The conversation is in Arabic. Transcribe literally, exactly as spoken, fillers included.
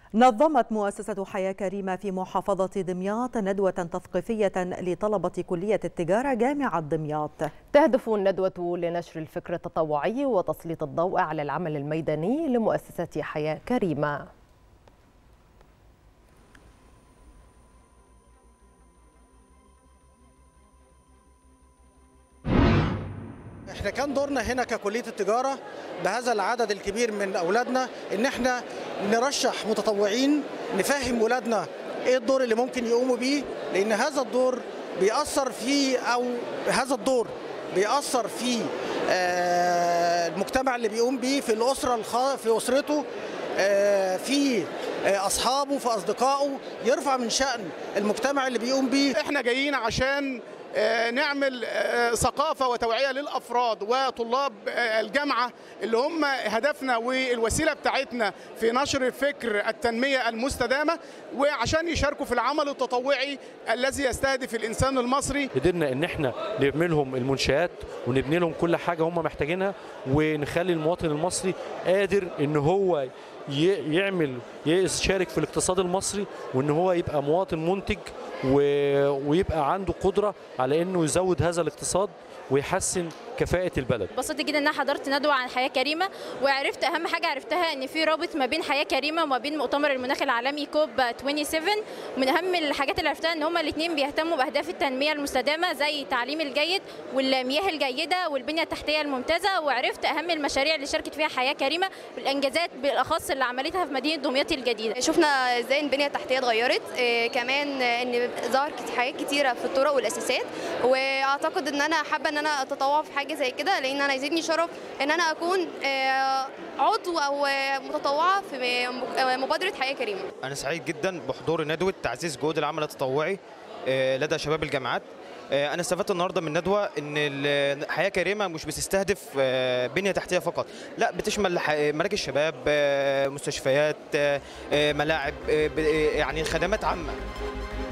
نظمت مؤسسة حياة كريمة في محافظة دمياط ندوة تثقيفية لطلبة كلية التجارة جامعة دمياط. تهدف الندوة لنشر الفكر التطوعي وتسليط الضوء على العمل الميداني لمؤسسة حياة كريمة. احنا كان دورنا هنا ككلية التجارة بهذا العدد الكبير من أولادنا إن احنا نرشح متطوعين نفهم ولادنا إيه الدور اللي ممكن يقوموا بيه، لأن هذا الدور بيأثر في أو هذا الدور بيأثر في المجتمع اللي بيقوم بيه، في الأسرة الخ... في أسرته، في أصحابه، في أصدقائه، يرفع من شأن المجتمع اللي بيقوم بيه. احنا جايين عشان نعمل ثقافة وتوعية للأفراد وطلاب الجامعة اللي هم هدفنا والوسيلة بتاعتنا في نشر فكر التنمية المستدامة، وعشان يشاركوا في العمل التطوعي الذي يستهدف الإنسان المصري. قدرنا إن احنا نبني لهم المنشآت ونبني لهم كل حاجة هم محتاجينها، ونخلي المواطن المصري قادر إن هو يعمل يشارك في الاقتصاد المصري، وإن هو يبقى مواطن منتج ويبقى عنده قدرة على انه يزود هذا الاقتصاد ويحسن كفاءة البلد. انبسطت جدا ان انا حضرت ندوة عن حياة كريمة، وعرفت اهم حاجة عرفتها ان في رابط ما بين حياة كريمة وما بين مؤتمر المناخ العالمي كوب سبعة وعشرين. ومن اهم الحاجات اللي عرفتها ان هما الاثنين بيهتموا باهداف التنمية المستدامة زي التعليم الجيد والمياه الجيدة والبنية التحتية الممتازة. وعرفت اهم المشاريع اللي شاركت فيها حياة كريمة والانجازات بالاخص اللي عملتها في مدينة دمياط الجديدة. شفنا ازاي البنية التحتية اتغيرت، إيه كمان ان ظهر حاجات كتيرة في الطرق والاساسات، واعتقد ان انا حابة ان انا اتطوع في حاجة زي كده، لان انا يزيدني شرف ان انا اكون عضو او متطوعه في مبادره حياه كريمه. انا سعيد جدا بحضور ندوه تعزيز جهود العمل التطوعي لدى شباب الجامعات. انا استفدت النهارده من الندوه ان حياه كريمه مش بتستهدف بنيه تحتيه فقط، لا بتشمل مراكز شباب، مستشفيات، ملاعب، يعني خدمات عامه.